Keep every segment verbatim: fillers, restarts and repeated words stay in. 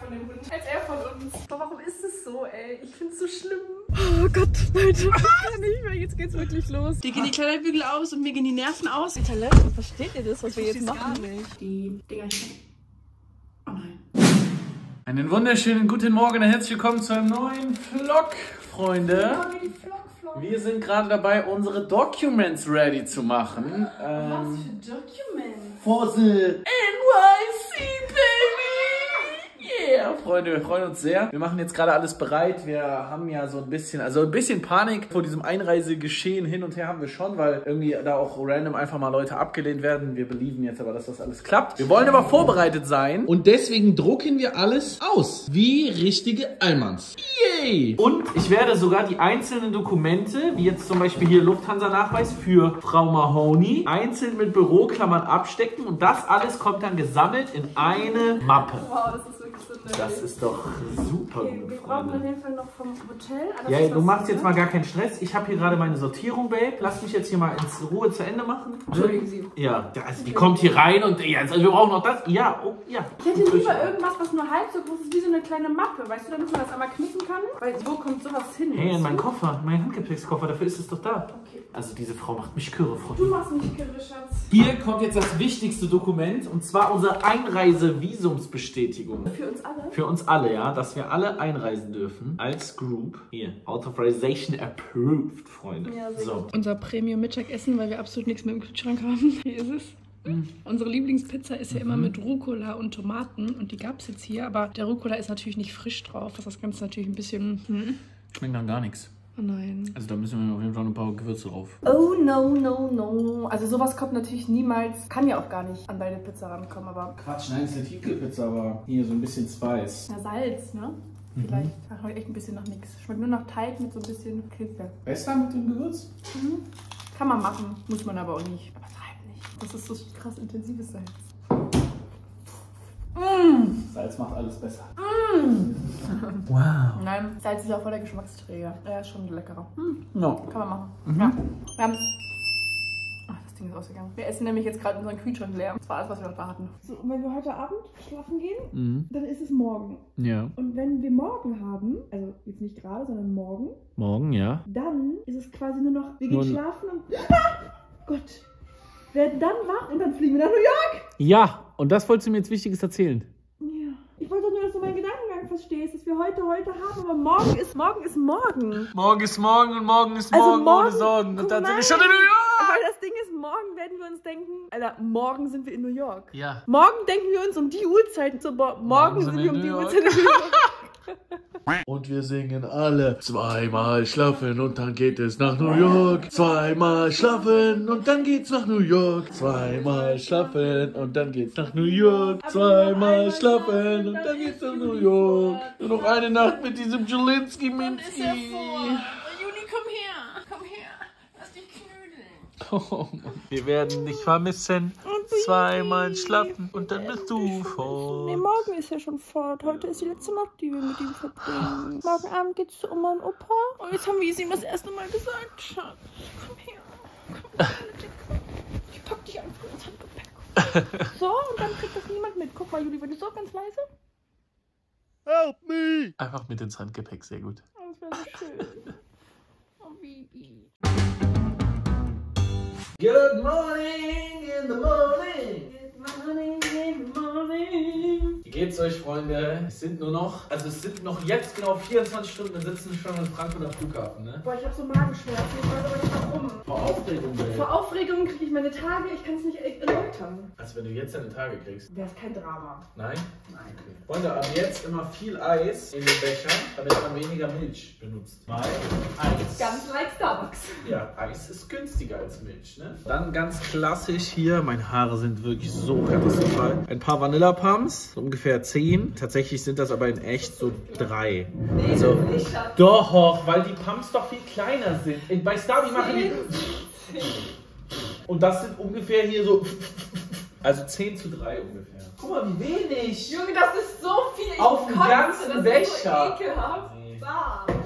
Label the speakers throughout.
Speaker 1: von dem Hund als er von uns. Aber warum ist es so, ey? Ich find's so schlimm.
Speaker 2: Oh Gott, Leute, ich kann nicht mehr. Jetzt geht's wirklich los.
Speaker 1: Dir gehen die Kleiderbügel aus und mir gehen die Nerven aus.
Speaker 2: Alter, Leute, versteht ihr das, was wir jetzt machen?
Speaker 1: Gar nicht. Die Dinger hier. Oh nein.
Speaker 3: Einen wunderschönen guten Morgen und herzlich willkommen zu einem neuen Vlog, Freunde. Wir sind gerade dabei, unsere Documents ready zu machen. Ähm,
Speaker 1: Was für Documents?
Speaker 3: For the N Y C, baby! Yeah, Freunde, wir freuen uns sehr. Wir machen jetzt gerade alles bereit. Wir haben ja so ein bisschen, also ein bisschen Panik vor diesem Einreisegeschehen hin und her haben wir schon, weil irgendwie da auch random einfach mal Leute abgelehnt werden. Wir belieben jetzt aber, dass das alles klappt. Wir wollen aber vorbereitet sein und deswegen drucken wir alles aus, wie richtige Allmanns. Yay! Und ich werde sogar die einzelnen Dokumente, wie jetzt zum Beispiel hier Lufthansa-Nachweis für Frau Mahoney, einzeln mit Büroklammern abstecken und das alles kommt dann gesammelt in eine Mappe.
Speaker 1: Wow, das ist wirklich so nett.
Speaker 3: Das ist doch super
Speaker 1: Okay,
Speaker 3: gut,
Speaker 1: wir brauchen auf
Speaker 3: Freunde.
Speaker 1: jeden Fall noch vom Hotel. Ah, das
Speaker 3: Ja,
Speaker 1: ist
Speaker 3: du
Speaker 1: was,
Speaker 3: machst jetzt
Speaker 1: ne?
Speaker 3: mal gar keinen Stress. Ich habe hier gerade meine Sortierung, Babe. Lass mich jetzt hier mal ins Ruhe zu Ende machen.
Speaker 1: Entschuldigen Sie.
Speaker 3: Ja, also die kommt hier rein und ja, also wir brauchen noch das. Ja, oh, ja.
Speaker 1: Ich hätte lieber irgendwas, was nur halb so groß ist, wie so eine kleine Mappe. Weißt du, damit man das einmal knicken kann? Weil wo kommt sowas hin?
Speaker 3: Hey, in
Speaker 1: weißt
Speaker 3: meinen
Speaker 1: du?
Speaker 3: Koffer, mein Handgepäckskoffer, dafür ist es doch da.
Speaker 1: Okay.
Speaker 3: Also diese Frau macht mich kirre, Freunde.
Speaker 1: Du machst mich kirre, Schatz.
Speaker 3: Hier kommt jetzt das wichtigste Dokument und zwar unsere Einreisevisumsbestätigung.
Speaker 1: Für uns alle?
Speaker 3: Für uns alle, ja, dass wir alle einreisen dürfen als Group. Hier, Authorization approved, Freunde.
Speaker 1: Ja, sehr
Speaker 3: so.
Speaker 2: Unser Premium-Mittagessen, weil wir absolut nichts mehr im Kühlschrank haben. Hier ist es. Mhm. Unsere Lieblingspizza ist ja immer mit Rucola und Tomaten und die gab es jetzt hier, aber der Rucola ist natürlich nicht frisch drauf, was das Ganze natürlich ein bisschen... Hm?
Speaker 3: Schmeckt dann gar nichts.
Speaker 2: Oh nein.
Speaker 3: Also da müssen wir auf jeden Fall ein paar Gewürze drauf.
Speaker 1: Oh no, no, no. Also sowas kommt natürlich niemals, kann ja auch gar nicht an deine Pizza rankommen, aber...
Speaker 3: Quatsch, nein, es ist eine Tiefkühlpizza, aber hier so ein bisschen Spice.
Speaker 1: Na, Salz, ne? Vielleicht. Ach, heute echt ein bisschen nach nichts. Schmeckt nur nach Teig mit so ein bisschen Käse.
Speaker 3: Besser mit dem Gewürz?
Speaker 1: Mhm. Kann man machen, muss man aber auch nicht. Aber treib nicht. Das ist so krass intensives Salz. Mm.
Speaker 3: Salz macht alles besser.
Speaker 1: Mm.
Speaker 3: Wow.
Speaker 1: Nein, Salz ist auch voll der Geschmacksträger. Er ist schon leckerer. Mm.
Speaker 3: No.
Speaker 1: Kann man machen.
Speaker 3: Mhm.
Speaker 1: Ja. Wir haben... Ach, das Ding ist ausgegangen. Wir essen nämlich jetzt gerade unseren Kühlschrank leer. Das war alles, was wir noch da hatten.
Speaker 4: So, und wenn wir heute Abend schlafen gehen,
Speaker 3: Mhm.
Speaker 4: dann ist es morgen.
Speaker 3: Ja.
Speaker 4: Und wenn wir morgen haben, also jetzt nicht gerade, sondern morgen,
Speaker 3: Morgen, ja.
Speaker 4: dann ist es quasi nur noch, wir gehen
Speaker 3: Nur-
Speaker 4: schlafen und Gott, werden dann wach und dann fliegen wir nach New York.
Speaker 3: Ja, und das wolltest du mir jetzt Wichtiges erzählen.
Speaker 4: Ja. Ich wollte nur, dass du meinen Gedankengang verstehst, dass wir heute heute haben, aber morgen ist morgen ist morgen.
Speaker 3: Morgen ist morgen und morgen ist
Speaker 4: Also
Speaker 3: morgen,
Speaker 4: morgen-
Speaker 3: ohne Sorgen. Und dann sind wir
Speaker 4: Nein.
Speaker 3: schon in New York.
Speaker 4: Weil das Ding ist, morgen werden wir uns denken, Alter, morgen sind wir in New York.
Speaker 3: Ja.
Speaker 4: Morgen denken wir uns um die Uhrzeit, so, morgen, morgen sind wir um die Uhrzeit in New York.
Speaker 3: Und wir singen alle zweimal schlafen und dann geht es nach New York. Zweimal schlafen und dann geht's nach New York. Zweimal schlafen und dann geht's nach New York. Zweimal schlafen und dann geht's nach New York. Nur noch eine Nacht mit diesem Jelinski-Minski.
Speaker 1: Juni, komm her. Komm her. Lass dich knödeln.
Speaker 3: Oh Mann. Wir werden dich vermissen. Zweimal schlafen und dann bist du
Speaker 4: Nee,
Speaker 3: fort.
Speaker 4: morgen ist ja schon fort. Heute ist die letzte Nacht, die wir mit ihm verbringen. Morgen Abend geht's zu Oma und Opa. Und jetzt haben wir es ihm das erste Mal gesagt. Schatz, komm her. Komm her. Ich pack dich einfach ins Handgepäck. So, und dann kriegt das niemand mit. Guck mal, Juli, wenn du so ganz leise.
Speaker 3: Help me! Einfach mit ins Handgepäck, sehr gut.
Speaker 4: Oh, das wäre so schön. Oh, Bibi.
Speaker 3: Good morning in the morning.
Speaker 4: Good morning, good morning.
Speaker 3: Wie geht's euch, Freunde? Es sind nur noch, also es sind noch jetzt genau vierundzwanzig Stunden, wir sitzen schon im Frankfurter Flughafen, ne?
Speaker 4: Boah, ich hab so Magenschmerzen. Ich weiß aber nicht warum.
Speaker 3: Vor Aufregung, ey.
Speaker 4: Vor Aufregung kriege ich meine Tage. Ich kann es nicht erläutern.
Speaker 3: Also wenn du jetzt deine Tage kriegst.
Speaker 4: Wäre es kein Drama.
Speaker 3: Nein?
Speaker 4: Nein.
Speaker 3: Okay. Freunde, ab jetzt immer viel Eis in den Becher, damit man weniger Milch benutzt. Weil Eis.
Speaker 4: Ganz like Starbucks.
Speaker 3: Ja, Eis ist günstiger als Milch, ne? Dann ganz klassisch hier, meine Haare sind wirklich so katastrophal. Ein paar Vanilla-Pumps, so ungefähr zehn. Tatsächlich sind das aber in echt so drei.
Speaker 4: Nee,
Speaker 3: Also,
Speaker 4: nicht, Schatz.
Speaker 3: doch, weil die Pumps doch viel kleiner sind. Bei Starbucks machen die... Und das sind ungefähr hier so... Also zehn zu drei ungefähr. Guck mal, wie wenig.
Speaker 1: Junge, das ist so viel. Ich
Speaker 3: Auf dem
Speaker 1: kotze,
Speaker 3: ganzen
Speaker 1: das
Speaker 3: Becher.
Speaker 1: ist so ekelhaft.
Speaker 3: Nee.
Speaker 1: Bah.
Speaker 3: Ich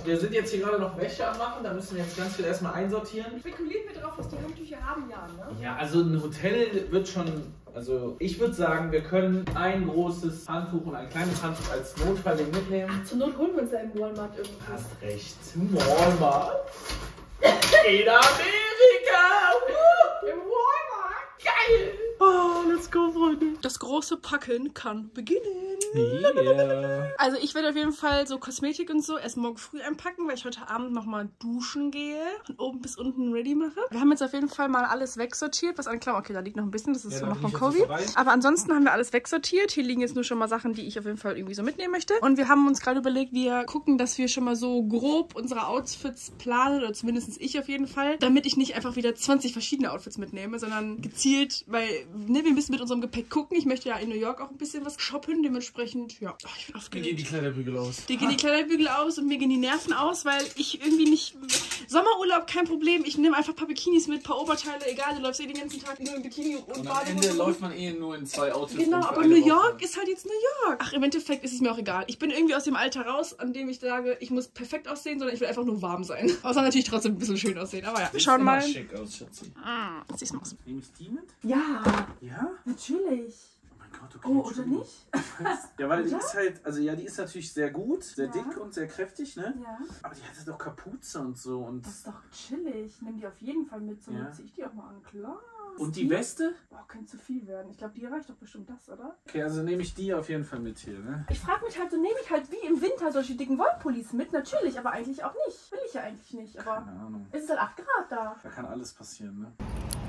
Speaker 3: wir sind jetzt hier gerade noch Wäsche am machen, da müssen wir jetzt ganz viel erstmal einsortieren.
Speaker 1: Spekuliert mir drauf, dass die Handtücher haben ja, ne?
Speaker 3: Ja, also ein Hotel wird schon, also ich würde sagen, wir können ein großes Handtuch und ein kleines Handtuch als Notfallding mitnehmen.
Speaker 1: Zur Not holen wir uns da im Walmart irgendwas.
Speaker 3: Hast recht. Walmart. In Amerika.
Speaker 1: Im Walmart. Geil.
Speaker 3: Oh, let's go, Freunde.
Speaker 2: Das große Packen kann beginnen.
Speaker 3: Yeah.
Speaker 2: Also ich werde auf jeden Fall so Kosmetik und so erst morgen früh einpacken, weil ich heute Abend nochmal duschen gehe und oben bis unten ready mache. Wir haben jetzt auf jeden Fall mal alles wegsortiert, was an Klamotten, okay, da liegt noch ein bisschen, das ist
Speaker 3: Ja,
Speaker 2: so
Speaker 3: da
Speaker 2: noch von
Speaker 3: liegt
Speaker 2: Kobi.
Speaker 3: jetzt so
Speaker 2: Aber ansonsten haben wir alles wegsortiert. Hier liegen jetzt nur schon mal Sachen, die ich auf jeden Fall irgendwie so mitnehmen möchte. Und wir haben uns gerade überlegt, wir gucken, dass wir schon mal so grob unsere Outfits planen, oder zumindest ich auf jeden Fall, damit ich nicht einfach wieder zwanzig verschiedene Outfits mitnehme, sondern gezielt, weil ne, wir müssen mit unserem Gepäck gucken. Ich möchte ja in New York auch ein bisschen was shoppen, dementsprechend, ja. Oh, ich bin
Speaker 3: Mir
Speaker 2: aufgeregt.
Speaker 3: gehen die Kleiderbügel aus.
Speaker 2: Dir gehen die Kleiderbügel aus und mir gehen die Nerven aus, weil ich irgendwie nicht... Sommerurlaub, kein Problem. Ich nehme einfach ein paar Bikinis mit, ein paar Oberteile, egal, du läufst eh den ganzen Tag nur im Bikini und,
Speaker 3: Und am
Speaker 2: Badehose
Speaker 3: Ende
Speaker 2: rum.
Speaker 3: läuft man eh nur in zwei Outfits.
Speaker 2: Genau,
Speaker 3: rum für
Speaker 2: aber
Speaker 3: eine
Speaker 2: New
Speaker 3: Woche.
Speaker 2: York ist halt jetzt New York. Ach, im Endeffekt ist es mir auch egal. Ich bin irgendwie aus dem Alter raus, an dem ich sage, ich muss perfekt aussehen, sondern ich will einfach nur warm sein. Außer natürlich trotzdem ein bisschen schön aussehen, aber ja. Wir schauen
Speaker 3: Immer
Speaker 2: mal.
Speaker 3: schick aus, Schatzi.
Speaker 2: Ah, jetzt siehst du mal.
Speaker 3: Nehme ich die mit?
Speaker 1: Ja,
Speaker 3: Ja?
Speaker 1: natürlich.
Speaker 3: Oh mein Gott, okay.
Speaker 1: Oh, oder
Speaker 3: Entschuldigung.
Speaker 1: nicht?
Speaker 3: Ja, weil die
Speaker 1: Ja?
Speaker 3: ist halt, also ja, die ist natürlich sehr gut, sehr
Speaker 1: Ja.
Speaker 3: dick und sehr kräftig, ne?
Speaker 1: Ja.
Speaker 3: Aber die hatte doch Kapuze und so und...
Speaker 1: Das ist doch chillig. Nimm die auf jeden Fall mit, so
Speaker 3: Ja.
Speaker 1: zieh ich die auch mal an. Klar.
Speaker 3: Und die Weste?
Speaker 1: Boah, könnte zu viel werden. Ich glaube, die reicht doch bestimmt das, oder?
Speaker 3: Okay, also nehme ich die auf jeden Fall mit hier, ne?
Speaker 1: Ich frage mich halt, so nehme ich halt wie im Winter solche dicken Wollpullis mit? Natürlich, aber eigentlich auch nicht. Will ich ja eigentlich nicht. Aber
Speaker 3: Keine Ahnung.
Speaker 1: es ist halt acht Grad da.
Speaker 3: Da kann alles passieren, ne?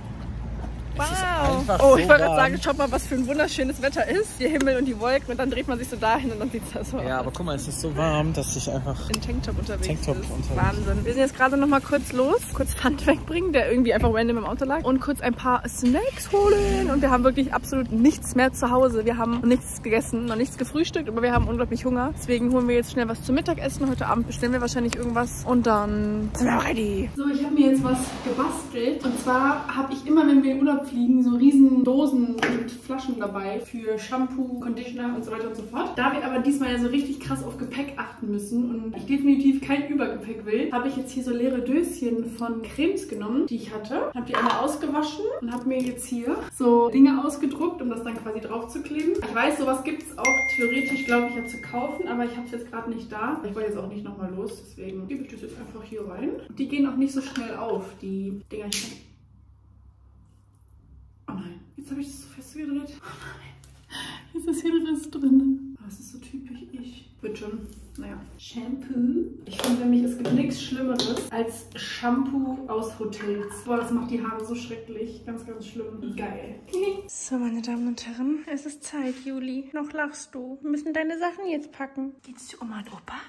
Speaker 2: Wow. Oh, ich wollte gerade sagen, schaut mal, was für ein wunderschönes Wetter ist. Der Himmel und die Wolken und dann dreht man sich so dahin und dann sieht es da so
Speaker 3: Ja,
Speaker 2: aus.
Speaker 3: aber guck mal, es ist so warm, dass ich einfach...
Speaker 2: In Tanktop unterwegs
Speaker 3: Tanktop
Speaker 2: ist.
Speaker 3: unterwegs.
Speaker 2: Wahnsinn. Wir sind jetzt gerade noch mal kurz los, kurz Pfand wegbringen, der irgendwie einfach random im Auto lag und kurz ein paar Snacks holen und wir haben wirklich absolut nichts mehr zu Hause. Wir haben noch nichts gegessen, noch nichts gefrühstückt, aber wir haben unglaublich Hunger. Deswegen holen wir jetzt schnell was zum Mittagessen. Heute Abend bestellen wir wahrscheinlich irgendwas und dann sind wir ready. So, ich habe mir jetzt was gebastelt und zwar habe ich immer, wenn wir in Urlaub fliegen, so riesen Dosen mit Flaschen dabei für Shampoo, Conditioner und so weiter und so fort. Da wir aber diesmal ja so richtig krass auf Gepäck achten müssen und ich definitiv kein Übergepäck will, habe ich jetzt hier so leere Döschen von Cremes genommen, die ich hatte. Habe die alle ausgewaschen und habe mir jetzt hier so Dinge ausgedruckt, um das dann quasi drauf zu kleben. Ich weiß, sowas gibt es auch theoretisch, glaube ich, ja zu kaufen, aber ich habe es jetzt gerade nicht da. Ich wollte jetzt auch nicht nochmal los, deswegen gebe ich das jetzt einfach hier rein. Die gehen auch nicht so schnell auf, die Dinger. Oh nein, jetzt habe ich das so festgedreht. Oh nein, jetzt ist hier ein Riss drin. Oh, das ist so typisch ich. Wird schon, naja. Shampoo. Ich finde nämlich, es gibt nichts Schlimmeres als Shampoo aus Hotels. Boah, das macht die Haare so schrecklich. Ganz, ganz schlimm. Geil. So, meine Damen und Herren, es ist Zeit, Juli. Noch lachst du. Wir müssen deine Sachen jetzt packen. Geht's dir Oma und Opa?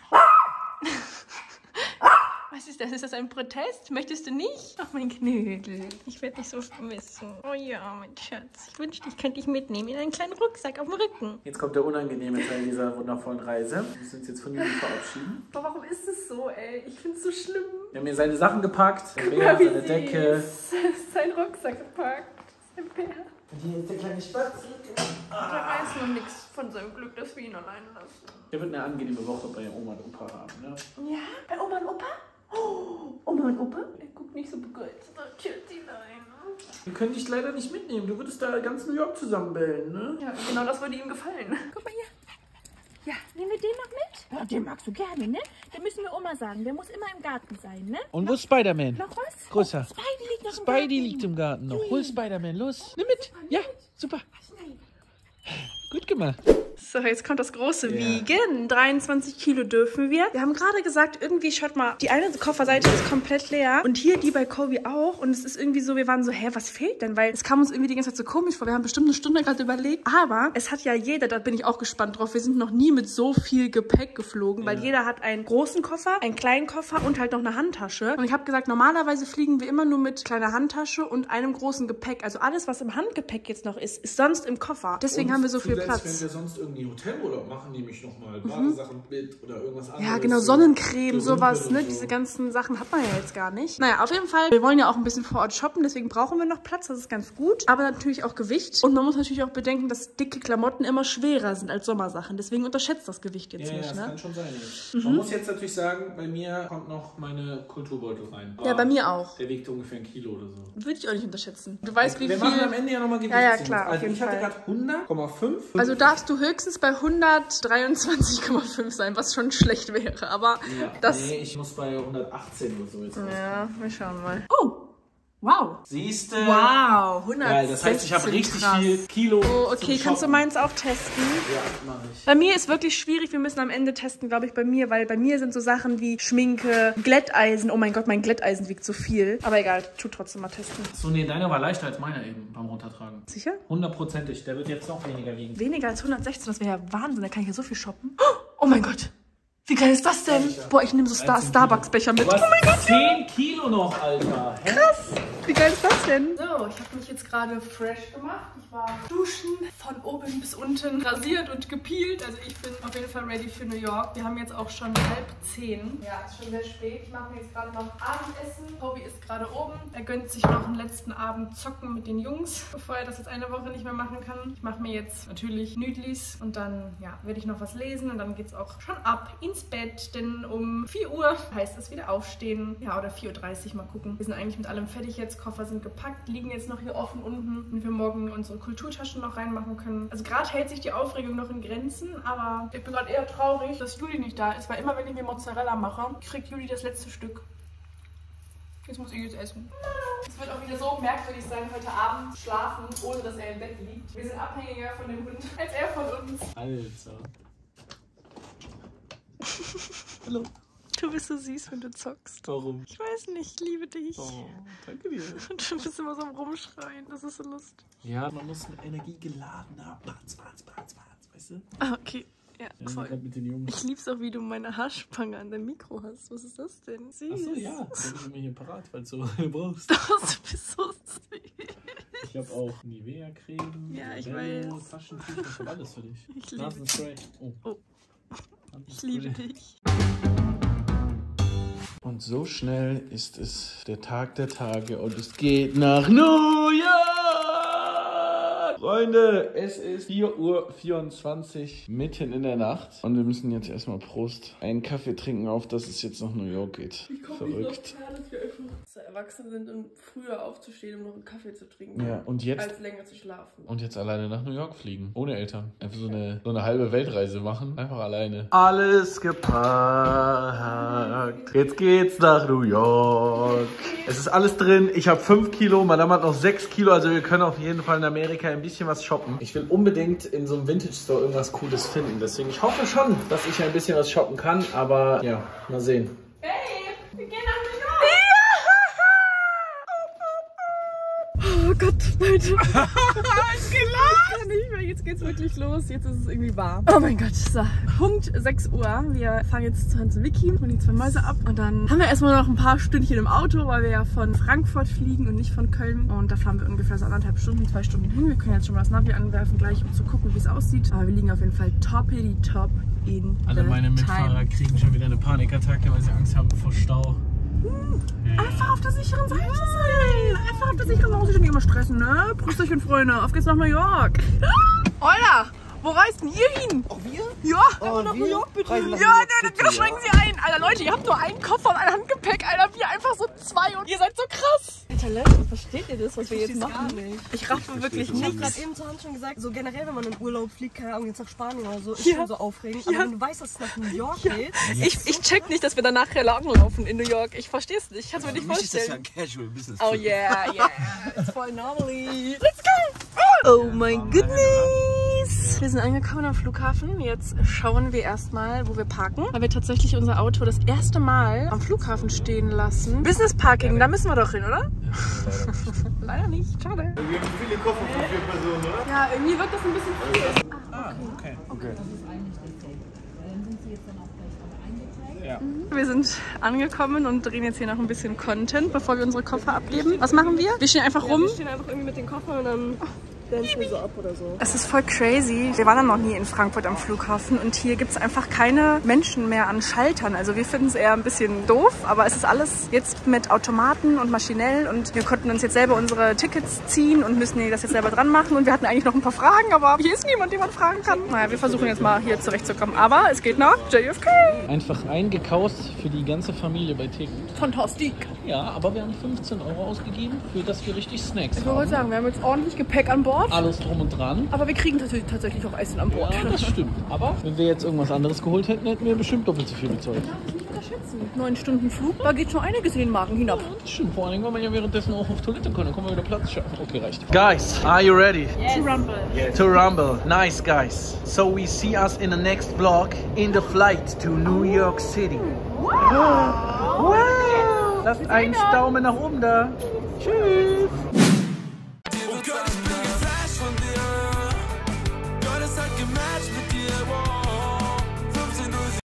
Speaker 2: Was ist das? Ist das ein Protest? Möchtest du nicht? Ach, mein Knödel. Ich werde dich so vermissen. Oh ja, mein Schatz. Ich wünschte, ich könnte dich mitnehmen in einen kleinen Rucksack auf dem Rücken.
Speaker 3: Jetzt kommt der unangenehme Teil dieser wundervollen Reise. Wir müssen uns jetzt von Juli verabschieden.
Speaker 1: Aber warum ist es so, ey? Ich find's so schlimm.
Speaker 3: Wir haben hier seine Sachen gepackt.
Speaker 1: Guck
Speaker 3: Bär,
Speaker 1: mal, wie
Speaker 3: seine Decke.
Speaker 1: süß. Sein Rucksack gepackt. Sein Bär.
Speaker 3: Und hier ist der kleine Spatz.
Speaker 1: Der weiß noch nichts von seinem Glück, dass wir ihn allein lassen.
Speaker 3: Der wird eine angenehme Woche bei Oma und Opa haben, ne?
Speaker 1: Ja? Bei Oma und Opa? Oh, Oma und Opa? Er guckt nicht so begeistert. Tschüssi, nein.
Speaker 3: Wir können dich leider nicht mitnehmen. Du würdest da ganz New York zusammenbellen, ne?
Speaker 1: Ja, genau das würde ihm gefallen.
Speaker 4: Guck mal hier. Ja, nehmen wir den noch mit? Ja, den magst du gerne, ne? Den müssen wir Oma sagen. Der muss immer im Garten sein, ne?
Speaker 5: Und wo ist Spider-Man?
Speaker 4: Noch was?
Speaker 5: Größer.
Speaker 4: Spidey liegt noch im
Speaker 5: Spidey
Speaker 4: Garten.
Speaker 5: liegt im Garten noch. Hol Spider-Man, los. Nimm mit. Ja, super. Gut gemacht.
Speaker 2: So, jetzt kommt das große
Speaker 3: Ja.
Speaker 2: Wiegen. dreiundzwanzig Kilo dürfen wir. Wir haben gerade gesagt, irgendwie, schaut mal, die eine Kofferseite ist komplett leer. Und hier die bei Kobi auch. Und es ist irgendwie so, wir waren so, hä, was fehlt denn? Weil es kam uns irgendwie die ganze Zeit so komisch vor. Wir haben bestimmt eine Stunde gerade überlegt. Aber es hat ja jeder, da bin ich auch gespannt drauf. Wir sind noch nie mit so viel Gepäck geflogen. Weil jeder hat einen großen Koffer, einen kleinen Koffer und halt noch eine Handtasche. Und ich habe gesagt, normalerweise fliegen wir immer nur mit kleiner Handtasche und einem großen Gepäck. Also alles, was im Handgepäck jetzt noch ist, ist sonst im Koffer. Deswegen
Speaker 3: Und
Speaker 2: haben wir so viel
Speaker 3: zusätzlich,
Speaker 2: Platz.
Speaker 3: wenn wir sonst irgendwie irgendwie Hotelurlaub machen, nehme ich nochmal Badesachen mit oder irgendwas anderes.
Speaker 2: Ja, genau, Sonnencreme,
Speaker 3: so
Speaker 2: sowas, ne?
Speaker 3: so.
Speaker 2: Diese ganzen Sachen hat man ja jetzt gar nicht. Naja, auf jeden Fall, wir wollen ja auch ein bisschen vor Ort shoppen, deswegen brauchen wir noch Platz, das ist ganz gut. Aber natürlich auch Gewicht. Und man muss natürlich auch bedenken, dass dicke Klamotten immer schwerer sind als Sommersachen. Deswegen unterschätzt das Gewicht jetzt
Speaker 3: ja,
Speaker 2: nicht,
Speaker 3: ja, das
Speaker 2: ne?
Speaker 3: kann schon sein. Ja. Mhm. Man muss jetzt natürlich sagen, bei mir kommt noch meine Kulturbeutel rein.
Speaker 2: Ja, bei mir auch.
Speaker 3: Der wiegt ungefähr ein Kilo oder so.
Speaker 2: Würde ich auch nicht unterschätzen. Du weißt, wie
Speaker 3: wir
Speaker 2: viel...
Speaker 3: Wir machen am Ende ja nochmal Gewicht.
Speaker 2: Ja, ja, klar,
Speaker 3: also
Speaker 2: auf jeden
Speaker 3: ich hatte
Speaker 2: Fall.
Speaker 3: gerade hundert Komma fünf.
Speaker 2: Also darfst du höchstens bei hundertdreiundzwanzig Komma fünf sein, was schon schlecht wäre. Aber
Speaker 3: ja,
Speaker 2: das...
Speaker 3: Nee, ich muss bei hundertachtzehn oder so jetzt raus.
Speaker 2: Ja, wir schauen mal. Oh! Wow.
Speaker 3: Siehst du?
Speaker 2: Wow, hundertsechzehn.
Speaker 3: Geil, das heißt, ich habe richtig
Speaker 2: krass.
Speaker 3: viel Kilo.
Speaker 2: Oh, okay,
Speaker 3: zum
Speaker 2: kannst du
Speaker 3: Shoppen.
Speaker 2: meins auch testen?
Speaker 3: Ja, mache ich.
Speaker 2: Bei mir ist wirklich schwierig, wir müssen am Ende testen, glaube ich, bei mir, weil bei mir sind so Sachen wie Schminke, Glätteisen. Oh mein Gott, mein Glätteisen wiegt so viel. Aber egal, tu trotzdem mal testen.
Speaker 3: So, nee, deiner war leichter als meiner eben beim Runtertragen.
Speaker 2: Sicher?
Speaker 3: Hundertprozentig, der wird jetzt noch weniger wiegen.
Speaker 2: Weniger als hundertsechzehn, das wäre ja Wahnsinn, da kann ich ja so viel shoppen. Oh mein Gott, wie geil ist das denn? Boah, ich nehme so Star Starbucks-Becher mit.
Speaker 3: Du hast
Speaker 2: Oh mein Gott,
Speaker 3: zehn Kilo noch, Alter. Hä?
Speaker 2: krass. Wie geil ist das denn? So, ich habe mich jetzt gerade fresh gemacht. Ich war duschen, von oben bis unten rasiert und gepeelt. Also ich bin auf jeden Fall ready für New York. Wir haben jetzt auch schon halb zehn. Ja, ist schon sehr spät. Ich mache mir jetzt gerade noch Abendessen. Tobi ist gerade oben. Er gönnt sich noch einen letzten Abend zocken mit den Jungs, bevor er das jetzt eine Woche nicht mehr machen kann. Ich mache mir jetzt natürlich Nüdlis und dann ja, werde ich noch was lesen und dann geht es auch schon ab ins Bett. Denn um vier Uhr heißt es wieder aufstehen. Ja, oder vier Uhr dreißig, mal gucken. Wir sind eigentlich mit allem fertig jetzt. Koffer sind gepackt, liegen jetzt noch hier offen unten, damit wir morgen unsere Kulturtaschen noch reinmachen können. Also gerade hält sich die Aufregung noch in Grenzen, aber ich bin gerade eher traurig, dass Juli nicht da ist, weil immer wenn ich mir Mozzarella mache, kriegt Juli das letzte Stück. Jetzt muss ich jetzt essen. Es wird auch wieder so merkwürdig sein, heute Abend schlafen, ohne dass er im Bett liegt. Wir sind abhängiger von dem Hund als er von uns.
Speaker 3: Alter. Hallo.
Speaker 2: Du bist so süß, wenn du zockst.
Speaker 3: Warum?
Speaker 2: Ich weiß nicht, ich liebe dich.
Speaker 3: Oh, danke dir.
Speaker 2: Du bist immer so am Rumschreien, das ist so lustig.
Speaker 3: Ja, man muss mit Energie geladen haben. Batz, batz, batz, batz, weißt du?
Speaker 2: Ah, okay. Ja,
Speaker 3: Ja,
Speaker 2: voll.
Speaker 3: gerade mit den Jungs.
Speaker 2: Ich lieb's auch, wie du meine Haarspange an deinem Mikro hast. Was ist das denn? Süß.
Speaker 3: Achso, ja. Das bin ich mir hier parat, falls du eine brauchst.
Speaker 2: Du bist so süß.
Speaker 3: Ich habe auch Nivea-Creme,
Speaker 2: Ja, ich
Speaker 3: Bello,
Speaker 2: weiß.
Speaker 3: Taschentücher, ich habe alles für dich.
Speaker 2: Ich liebe
Speaker 3: Nasenspray. Oh.
Speaker 2: Oh. Ich liebe dich.
Speaker 3: Und so schnell ist es der Tag der Tage und es geht nach New York! Freunde, es ist vier Uhr vierundzwanzig, mitten in der Nacht. Und wir müssen jetzt erstmal Prost einen Kaffee trinken, auf dass es jetzt nach New York geht. Verrückt.
Speaker 1: Klar, dass wir einfach so erwachsen sind, um früher aufzustehen, um noch einen Kaffee zu trinken.
Speaker 3: Ja, und jetzt,
Speaker 1: Als länger zu schlafen.
Speaker 3: und jetzt alleine nach New York fliegen. Ohne Eltern. Einfach so eine, so eine halbe Weltreise machen. Einfach alleine. Alles gepackt. Jetzt geht's nach New York. Es ist alles drin. Ich habe fünf Kilo, Madame hat noch sechs Kilo. Also wir können auf jeden Fall in Amerika ein bisschen was shoppen. Ich will unbedingt in so einem Vintage Store irgendwas Cooles finden. Deswegen, ich hoffe schon, dass ich ein bisschen was shoppen kann. Aber ja, mal sehen.
Speaker 1: Hey, wir gehen nach New York!
Speaker 2: Oh Gott, Leute. Ich kann nicht mehr. Jetzt geht's wirklich los. Jetzt ist es irgendwie warm. Oh mein Gott. So, Punkt sechs Uhr. Wir fahren jetzt zu Hans und Vicky, holen die zwei Mäuse ab. Und dann haben wir erstmal noch ein paar Stündchen im Auto, weil wir ja von Frankfurt fliegen und nicht von Köln. Und da fahren wir ungefähr so anderthalb Stunden, zwei Stunden hin. Wir können jetzt schon mal das Navi anwerfen gleich, um zu gucken, wie es aussieht. Aber wir liegen auf jeden Fall toppity top in
Speaker 3: Alle
Speaker 2: the
Speaker 3: meine Mitfahrer
Speaker 2: time.
Speaker 3: kriegen schon wieder eine Panikattacke, weil sie Angst haben vor Stau.
Speaker 2: Einfach auf der sicheren Seite sein. Einfach auf der sicheren Seite. Man muss sich nicht immer stressen, ne? Prüsterchen, Freunde. Auf geht's nach New York. Hola! Wo reist denn ihr hin?
Speaker 6: Auch wir?
Speaker 2: Ja!
Speaker 6: Oh, nach New York bitte.
Speaker 2: Ja, ne, wir schränken sie ein. Alter, Leute, ihr habt nur einen Koffer und ein Handgepäck. Alter, wir einfach so zwei und ihr seid so krass. Alter, Leute, versteht ihr das, was wir jetzt machen? Ich raffe wirklich
Speaker 6: Ich habe
Speaker 2: nichts.
Speaker 6: gerade eben zu Hand schon gesagt, so generell, wenn man in Urlaub fliegt, keine Ahnung, jetzt nach Spanien oder so, ist
Speaker 2: Ja.
Speaker 6: schon so aufregend.
Speaker 2: Ja.
Speaker 6: Aber wenn du weißt, dass es nach New York geht,
Speaker 2: Ich, ich check nicht, dass wir danach laufen in New York. Ich versteh's nicht. Ich kann's mir nicht
Speaker 7: Für mich ist das ja
Speaker 2: vorstellen.
Speaker 7: ein Casual Business.
Speaker 2: Oh yeah, yeah. It's voll normally. Let's go! Oh my goodness! Wir sind angekommen am Flughafen. Jetzt schauen wir erstmal, wo wir parken. Weil wir tatsächlich unser Auto das erste Mal am Flughafen stehen lassen. Business Parking, da müssen wir doch hin, oder? Leider nicht, schade.
Speaker 7: Wir haben viele Koffer für vier Personen, oder?
Speaker 2: Ja, irgendwie wirkt das ein bisschen viel.
Speaker 3: Ah, okay. Okay.
Speaker 2: Wir sind angekommen und drehen jetzt hier noch ein bisschen Content, bevor wir unsere Koffer abgeben. Was machen wir? Wir stehen einfach rum.
Speaker 6: wir stehen einfach irgendwie mit den Koffern und dann Dance so ab oder so.
Speaker 2: Es ist voll crazy. Wir waren dann noch nie in Frankfurt am Flughafen und hier gibt es einfach keine Menschen mehr an Schaltern. Also wir finden es eher ein bisschen doof, aber es ist alles jetzt mit Automaten und maschinell und wir konnten uns jetzt selber unsere Tickets ziehen und müssen das jetzt selber dran machen und wir hatten eigentlich noch ein paar Fragen, aber hier ist niemand, den man fragen kann. Naja, wir versuchen jetzt mal hier zurechtzukommen, aber es geht nach J F K.
Speaker 5: Einfach eingekaust für die ganze Familie bei Ticket.
Speaker 2: Fantastik.
Speaker 5: Ja, aber wir haben fünfzehn Euro ausgegeben, für das wir richtig Snacks
Speaker 2: Ich
Speaker 5: haben.
Speaker 2: wollte sagen, wir haben jetzt ordentlich Gepäck an Bord,
Speaker 5: Alles drum und dran.
Speaker 2: aber wir kriegen tatsächlich, tatsächlich auch Essen an Bord.
Speaker 5: Ja, das stimmt. Aber wenn wir jetzt irgendwas anderes geholt hätten, hätten wir bestimmt doppelt so viel bezahlt.
Speaker 2: Nicht unterschätzen. Neun Stunden Flug, da geht schon einiges in den Magen hinab.
Speaker 5: Das stimmt, vor allem, weil man ja währenddessen auch auf Toilette kann. Dann können wir wieder Platz schaffen. Okay, reicht. Guys, are you ready?
Speaker 1: Yes. To rumble.
Speaker 3: Yeah, to rumble. Nice, guys. So we see us in the next vlog in the flight to New York City. Wow! Wow. Lasst einen Daumen nach oben da. Tschüss.